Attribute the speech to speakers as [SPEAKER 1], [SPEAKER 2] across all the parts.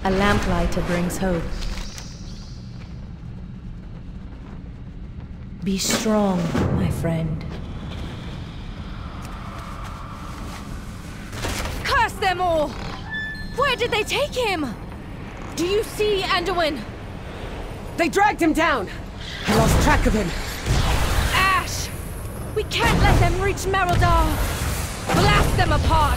[SPEAKER 1] A lamplighter brings hope. Be strong, my friend.
[SPEAKER 2] Curse them all! Where did they take him? Do you see Anduin?
[SPEAKER 3] They dragged him down! I lost track of him.
[SPEAKER 2] Ash! We can't let them reach Merodar! Blast them apart!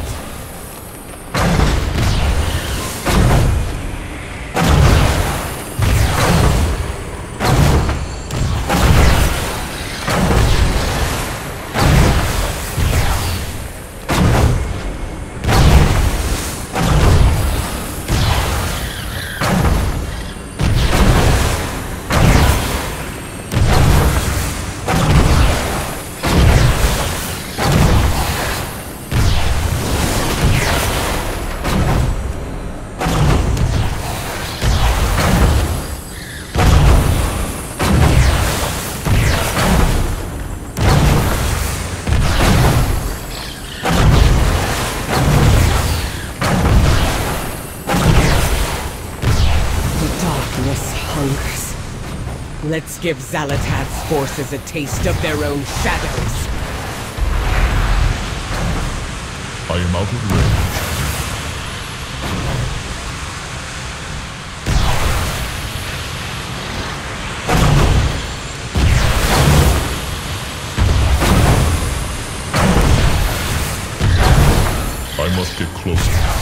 [SPEAKER 3] Let's give Xal'atath's forces a taste of their own shadows.
[SPEAKER 4] I am out of range. I must get closer.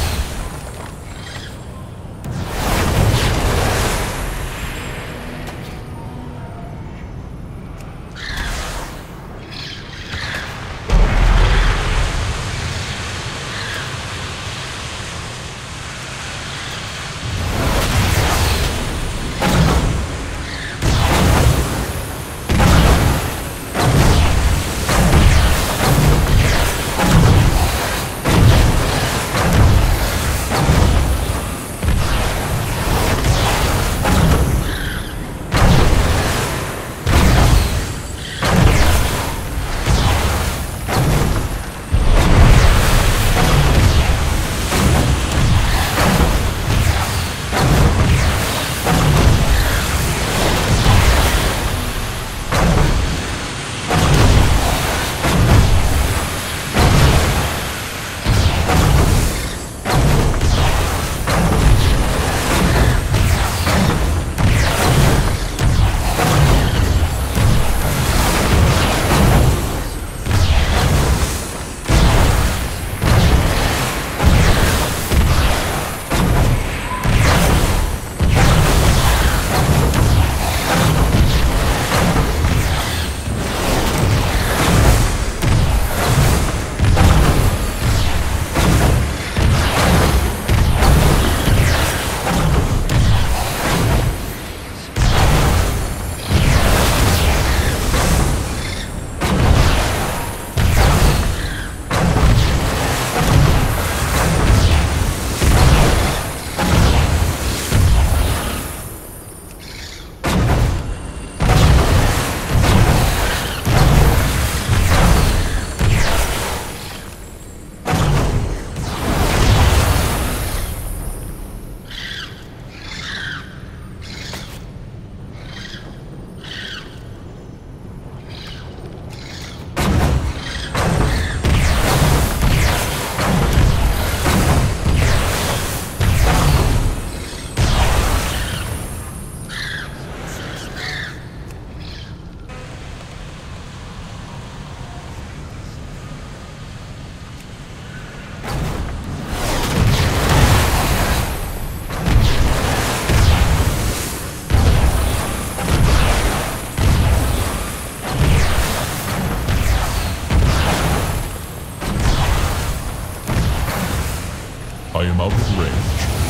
[SPEAKER 4] I am out of range.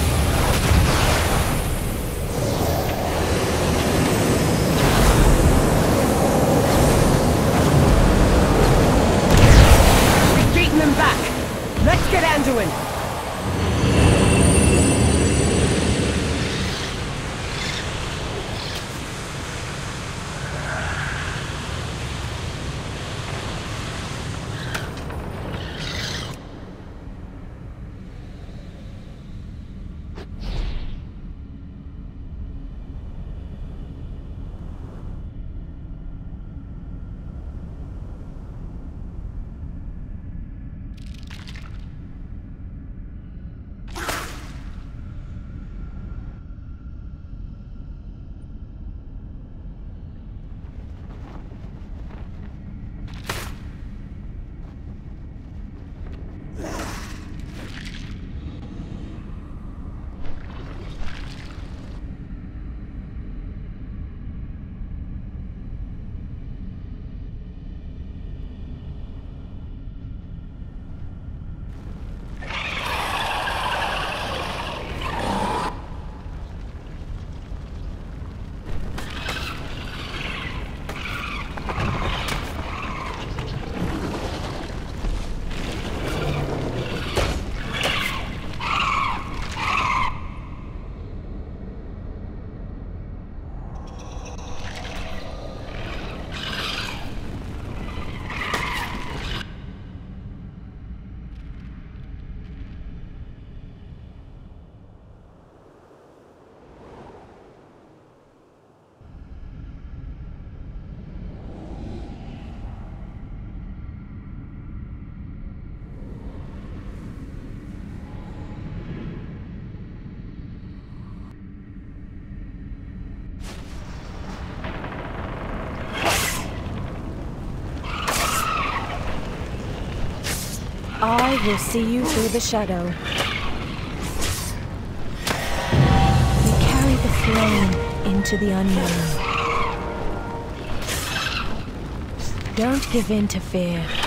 [SPEAKER 3] We've beaten them back. Let's get Anduin.
[SPEAKER 1] I will see you through the shadow. We carry the flame into the unknown. Don't give in to fear.